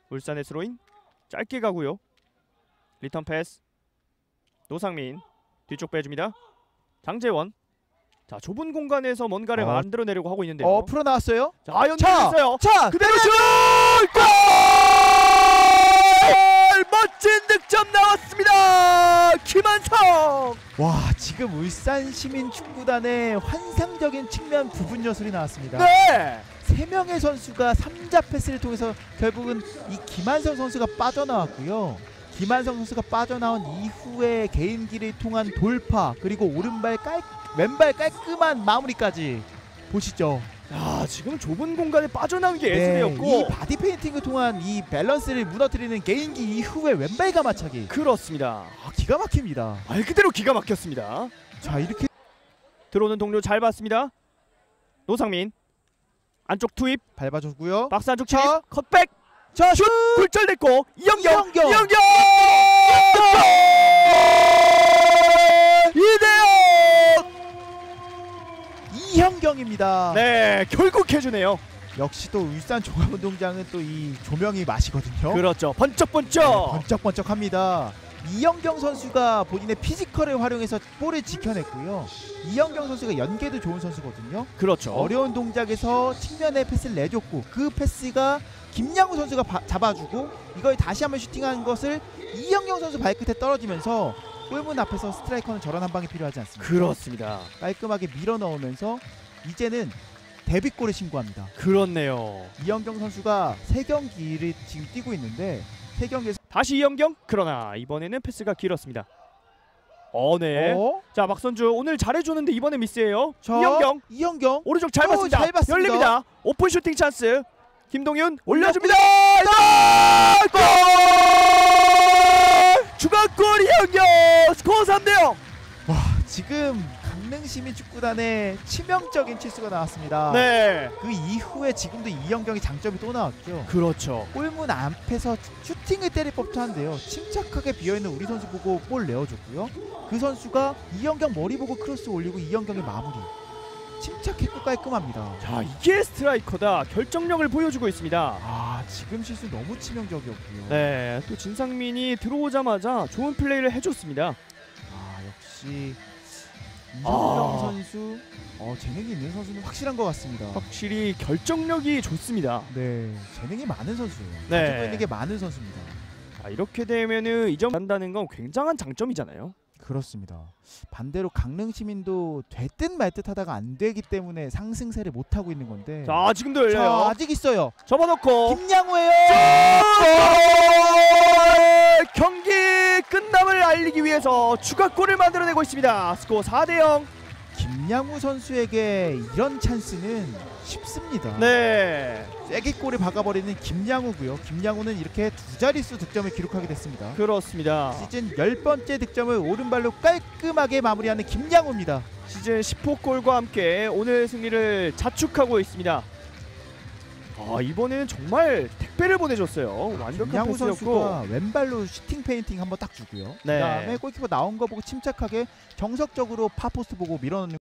울산의 스로인 짧게 가고요. 리턴 패스. 노상민 뒤쪽 빼줍니다. 장재원. 자, 좁은 공간에서 뭔가를 만들어내려고 하고 있는데요. 풀어 나왔어요. 자, 연결했어요. 자, 그대로 슛! 골! 멋진 득점 나왔습니다. 김한성. 와, 지금 울산 시민 축구단의 환상적인 측면 부분 요술이 나왔습니다. 네. 3명의 선수가 3자 패스를 통해서 결국은 이 김한성 선수가 빠져나왔고요. 김한성 선수가 빠져나온 이후에 개인기를 통한 돌파, 그리고 왼발 깔끔한 마무리까지 보시죠. 야, 지금 좁은 공간에 빠져나온 게 네, 예술이었고 이 바디 페인팅을 통한 이 밸런스를 무너뜨리는 개인기 이후에 왼발 가마차기. 그렇습니다. 기가 막힙니다. 말 그대로 기가 막혔습니다. 자, 이렇게 들어오는 동료 잘 봤습니다. 노상민 안쪽 투입, 밟아줬고요. 박스 안쪽 자, 진입, 컷백, 자, 슛! 굴절됐고 이영경! 이영경! 2대0! 이형경입니다. 네, 결국 해주네요. 역시 또 울산 종합운동장은 또 이 조명이 맛이거든요. 그렇죠. 번쩍번쩍. 네, 번쩍번쩍합니다. 이영경 선수가 본인의 피지컬을 활용해서 볼을 지켜냈고요. 이영경 선수가 연계도 좋은 선수거든요. 그렇죠. 어려운 동작에서 측면에 패스를 내줬고, 그 패스가 김양우 선수가 잡아주고 이걸 다시 한번 슈팅한 것을 이영경 선수 발끝에 떨어지면서 골문 앞에서 스트라이커는 저런 한 방이 필요하지 않습니다. 그렇습니다. 깔끔하게 밀어 넣으면서 이제는 데뷔골을 신고합니다. 그렇네요. 이영경 선수가 3경기를 지금 뛰고 있는데 3경기에서 다시 이영경. 그러나 이번에는 패스가 길었습니다. 네. 자, 박선주 오늘 잘해주는데 이번에 미스예요. 이영경 오른쪽 잘 봤습니다. 잘 봤습니다. 열립니다. 오픈 슈팅 찬스. 김동윤 올려줍니다. 골! 추가골 이영경. 스코어 3대0. 와, 지금 강릉시민축구단의 치명적인 실수가 나왔습니다. 네. 그 이후에 지금도 이영경의 장점이 또 나왔죠. 그렇죠. 골문 앞에서 슈팅을 때릴 법도 한데요. 침착하게 비어있는 우리 선수 보고 볼 내어줬고요. 그 선수가 이영경 머리 보고 크로스 올리고 이영경의 마무리. 침착했고 깔끔합니다. 자, 이게 스트라이커다. 결정력을 보여주고 있습니다. 아, 지금 실수 너무 치명적이었고요. 네, 또 진상민이 들어오자마자 좋은 플레이를 해줬습니다. 아, 역시 이영경 선수 재능이 있는 선수는 확실한 것 같습니다. 확실히 결정력이 좋습니다. 네, 재능이 많은 선수예요. 네. 가지고 있는 게 많은 선수입니다. 자, 이렇게 되면은 이점 한다는 건 굉장한 장점이잖아요. 그렇습니다. 반대로 강릉 시민도 됐듯 말듯 하다가 안 되기 때문에 상승세를 못 하고 있는 건데. 자, 지금도 열려요. 자, 아직 있어요. 접어놓고 김양우예요. 경기 끝남을 알리기 위해서 추가골을 만들어내고 있습니다. 스코어 4대0. 김양우 선수에게 이런 찬스는 쉽습니다. 네, 쐐기골을 박아버리는 김양우고요. 김양우는 이렇게 2자릿수 득점을 기록하게 됐습니다. 그렇습니다. 시즌 10번째 득점을 오른발로 깔끔하게 마무리하는 김양우입니다. 시즌 10호 골과 함께 오늘 승리를 자축하고 있습니다. 이번에는 정말 택배를 보내줬어요. 완벽한 김양우 패스였고. 선수가 왼발로 슈팅 페인팅 한번 딱 주고요. 네. 그다음에 골키퍼 나온 거 보고 침착하게 정석적으로 파포스트 보고 밀어넣는